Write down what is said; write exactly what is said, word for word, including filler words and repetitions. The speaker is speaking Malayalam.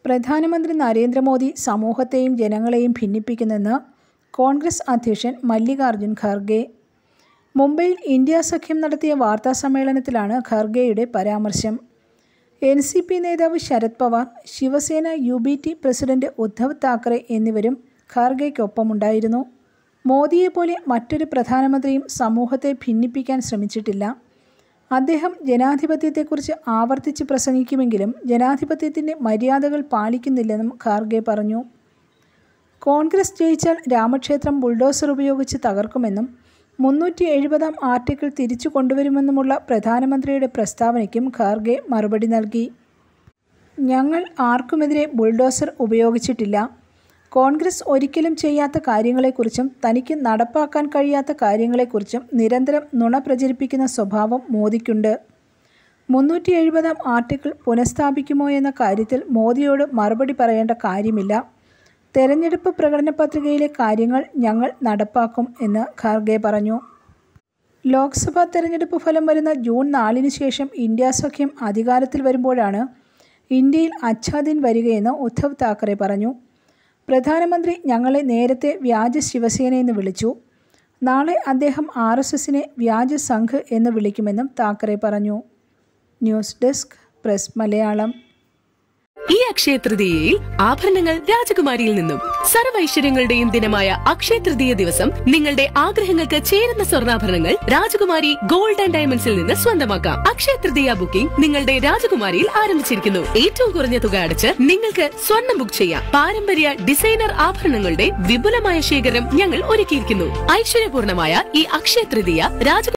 പ്രധാനമന്ത്രി നരേന്ദ്രമോദി സമൂഹത്തെയും ജനങ്ങളെയും ഭിന്നിപ്പിക്കുന്നെന്ന് കോൺഗ്രസ് അധ്യക്ഷൻ മല്ലികാർജ്ജുൻ ഖാർഗെ. മുംബൈയിൽ ഇന്ത്യ സഖ്യം നടത്തിയ വാർത്താസമ്മേളനത്തിലാണ് ഖാർഗെയുടെ പരാമർശം. എൻ സി പി നേതാവ് Sharad Pawar, Shiv Sena U B T president Uddhav Thackeray എന്നിവരും ഖാർഗെയ്ക്കൊപ്പമുണ്ടായിരുന്നു. മോദിയെപ്പോലെ മറ്റൊരു പ്രധാനമന്ത്രിയും സമൂഹത്തെ ഭിന്നിപ്പിക്കാൻ ശ്രമിച്ചിട്ടില്ല. അദ്ദേഹം ജനാധിപത്യത്തെക്കുറിച്ച് ആവർത്തിച്ച് പ്രസംഗിക്കുമെങ്കിലും ജനാധിപത്യത്തിൻ്റെ മര്യാദകൾ പാലിക്കുന്നില്ലെന്നും ഖാർഗെ പറഞ്ഞു. കോൺഗ്രസ് ജയിച്ചാൽ രാമക്ഷേത്രം ബുൾഡോസർ ഉപയോഗിച്ച് തകർക്കുമെന്നും മുന്നൂറ്റി എഴുപതാം ആർട്ടിക്കിൾ തിരിച്ചു കൊണ്ടുവരുമെന്നുമുള്ള പ്രധാനമന്ത്രിയുടെ പ്രസ്താവനയ്ക്കും ഖാർഗെ മറുപടി നൽകി. ഞങ്ങൾ ആർക്കുമെതിരെ ബുൾഡോസർ ഉപയോഗിച്ചിട്ടില്ല. കോൺഗ്രസ് ഒരിക്കലും ചെയ്യാത്ത കാര്യങ്ങളെക്കുറിച്ചും തനിക്ക് നടപ്പാക്കാൻ കഴിയാത്ത കാര്യങ്ങളെക്കുറിച്ചും നിരന്തരം നുണ പ്രചരിപ്പിക്കുന്ന സ്വഭാവം മോദിക്കുണ്ട്. മുന്നൂറ്റി എഴുപതാം ആർട്ടിക്കിൾ പുനഃസ്ഥാപിക്കുമോ എന്ന കാര്യത്തിൽ മോദിയോട് മറുപടി പറയേണ്ട കാര്യമില്ല. തെരഞ്ഞെടുപ്പ് പ്രകടന പത്രികയിലെ കാര്യങ്ങൾ ഞങ്ങൾ നടപ്പാക്കും എന്ന് ഖാർഗെ പറഞ്ഞു. ലോക്സഭാ തെരഞ്ഞെടുപ്പ് ഫലം വരുന്ന ജൂൺ നാലിന് ശേഷം ഇന്ത്യ സഖ്യം അധികാരത്തിൽ വരുമ്പോഴാണ് ഇന്ത്യയിൽ അച്ഛാ ദിൻ വരികയെന്ന് ഉദ്ധവ് താക്കറെ പറഞ്ഞു. പ്രധാനമന്ത്രി ഞങ്ങളെ നേരത്തെ വ്യാജ ശിവസേനയെന്ന് വിളിച്ചു. നാളെ അദ്ദേഹം ആർ എസ് എസിനെ വ്യാജ സംഘ് എന്ന് വിളിക്കുമെന്നും താക്കറെ പറഞ്ഞു. News desk press Malayalam. ഈ അക്ഷയ തൃതീയയിൽ ആഭരണങ്ങൾ രാജകുമാരിയിൽ നിന്നും. സർവൈശ്വര്യങ്ങളുടെയും ദിനമായ അക്ഷയ തൃതീയ ദിവസം നിങ്ങളുടെ ആഗ്രഹങ്ങൾക്ക് ചേരുന്ന സ്വർണ്ണാഭരണങ്ങൾ രാജകുമാരി ഗോൾഡ് ആൻഡ് ഡയമണ്ട്സിൽ നിന്ന് സ്വന്തമാക്കാം. അക്ഷയ തൃതീയ ബുക്കിംഗ് നിങ്ങളുടെ രാജകുമാരിയിൽ ആരംഭിച്ചിരിക്കുന്നു. ഏറ്റവും കുറഞ്ഞ തുക അടച്ച് നിങ്ങൾക്ക് സ്വർണ്ണം ബുക്ക് ചെയ്യാം. പാരമ്പര്യ ഡിസൈനർ ആഭരണങ്ങളുടെ വിപുലമായ ശേഖരം ഞങ്ങൾ ഒരുക്കിയിരിക്കുന്നു. ഐശ്വര്യപൂർണമായ ഈ അക്ഷയ തൃതീയ രാജ